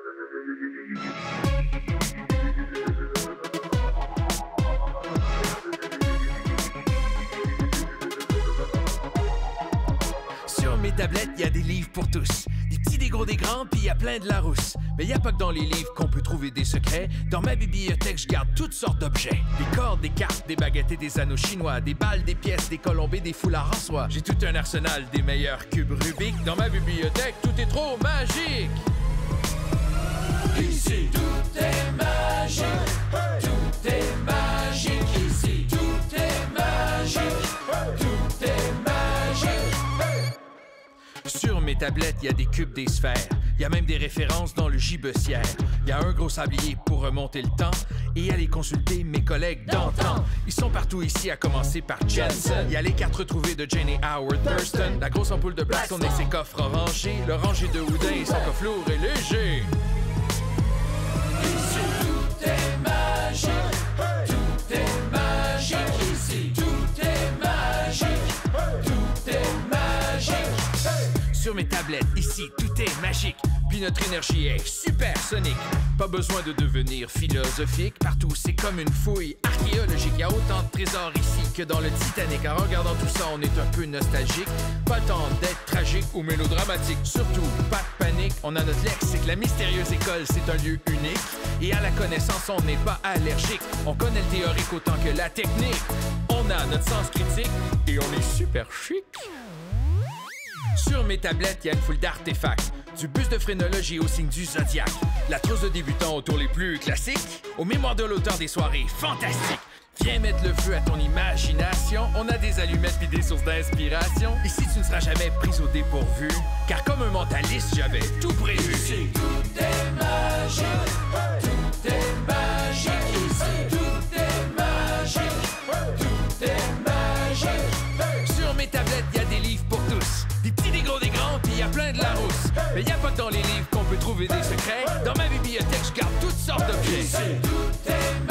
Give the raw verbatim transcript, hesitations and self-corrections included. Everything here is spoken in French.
Sur mes tablettes, y a des livres pour tous. Des petits, des gros, des grands, puis y a plein de Larousse. Mais y a pas que dans les livres qu'on peut trouver des secrets. Dans ma bibliothèque, je garde toutes sortes d'objets. Des cordes, des cartes, des baguettes et des anneaux chinois. Des balles, des pièces, des colombes et des foulards en soie. J'ai tout un arsenal des meilleurs cubes Rubik. Dans ma bibliothèque, tout est trop magique. Ici, tout est magique. Tout est magique. Ici, tout est magique. Tout est magique. Sur mes tablettes, y a des cubes, des sphères. Y a même des références dans le gibecière. Y a un gros sablier pour remonter le temps et aller consulter mes collègues d'antan. Ils sont partout ici, à commencer par Jensen. Y a les cartes retrouvées de Jane et Howard Thurston. La grosse ampoule de Blackstone et ses coffres orangés. Le rangé de Houdin et son coffre lourd et léger. Ici, tout est magique. Tout est magique. Ici, tout est magique. Tout est magique. Sur mes tablettes, ici, tout est magique. Puis notre énergie est supersonique. Pas besoin de devenir philosophique. Partout, c'est comme une fouille archéologique. Y a autant de trésors ici que dans le Titanic. En regardant tout ça, on est un peu nostalgique. Pas le temps d'être tragique ou mélodramatique. Surtout, pas de panique. On a notre lexique. La mystérieuse école, c'est un lieu unique. Et à la connaissance, on n'est pas allergique. On connaît le théorique autant que la technique. On a notre sens critique et on est super chic. Sur mes tablettes, il y a une foule d'artefacts. Du bus de phrénologie au signe du zodiaque. La trousse de débutants autour les plus classiques. Aux mémoires de l'auteur des soirées fantastiques. Viens mettre le feu à ton imagination. On a des allumettes puis des sources d'inspiration. Ici, tu ne seras jamais pris au dépourvu. Car comme un mentaliste, j'avais tout prévu. Ici, tout est magique. Tout est magique. Ici, tout est magique. Tout est magique. Sur mes tablettes, il y a des livres pour tous. Des petits, des gros, des grands, puis y a plein de Larousse. Mais y a pas que dans les livres qu'on peut trouver des secrets. Dans ma bibliothèque, je garde toutes sortes d'objets. Ici, tout est